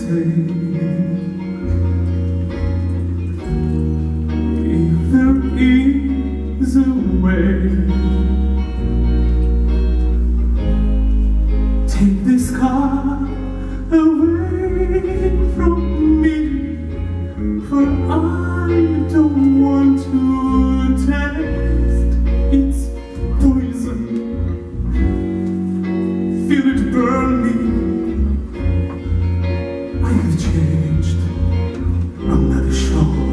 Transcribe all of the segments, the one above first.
say, if there is a way, take this car away from me, for I don't want to taste its poison. Feel it burn me. I have changed, I'm not sure.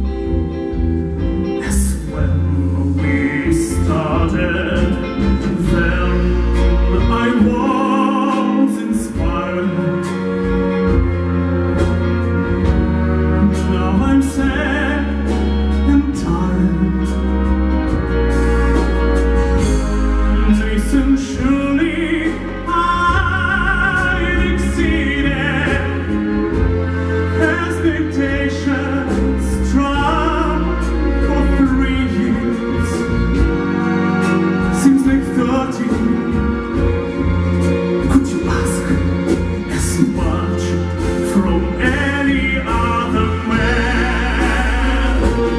As when we started, then I was inspired. Now I'm sad and tired. Listen, surely I've exceeded expectations, strong for 3 years. Seems like 30. Could you ask as much from any other man?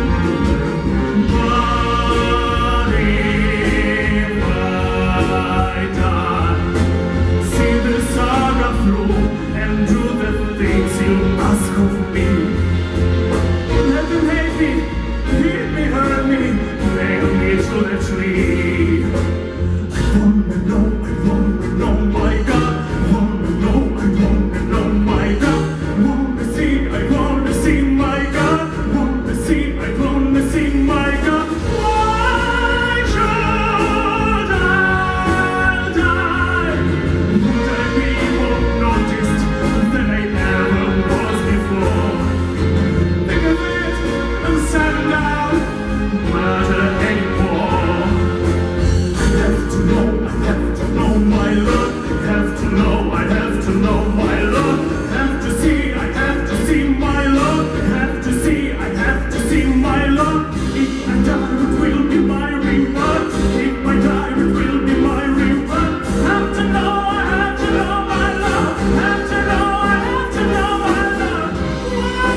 But if I die, see the saga through and do the things you ask of me. Let them hate me, hit me, hurt me, nail me to the tree. I wanna know, my God. I wanna know, my God. Wanna see, my God. Wanna see, my God. Why should I die? Would I be more noticed than I ever was before? Think of it, I'm sad now, matter anymore. I have to know, my Lord. Have to know, I have to know, my Lord. Have to see, I have to see, my Lord. Have to see, I have to see, my Lord. If I die, it will be my reward. If I die, it will be my reward. Have to know, I have to know, my Lord. Have to know, I have to know, my Lord. Why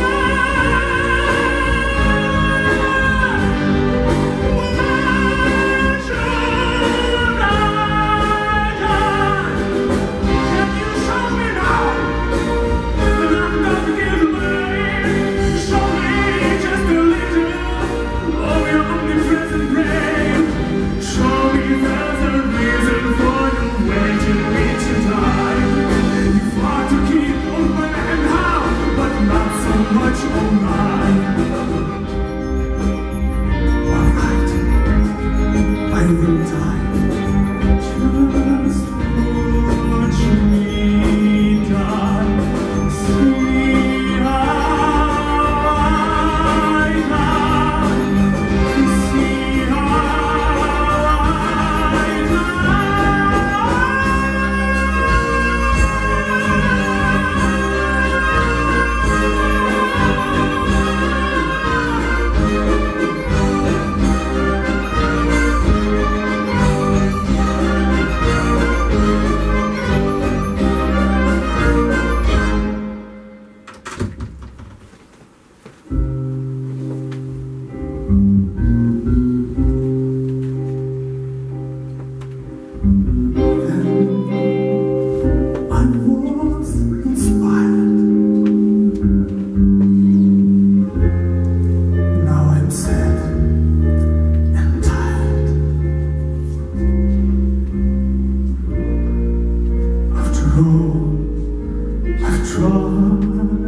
should I die? Can you show me now that I'm not giving away? Show me just a little of your omnipresent brain. Show me there's a reason for you waiting me to die. You fought to keep on my hand how, but not so much on mine. Alright, I will die. Just watch me die. See how I die. See how I was inspired. Now I'm sad and tired. After all I've tried.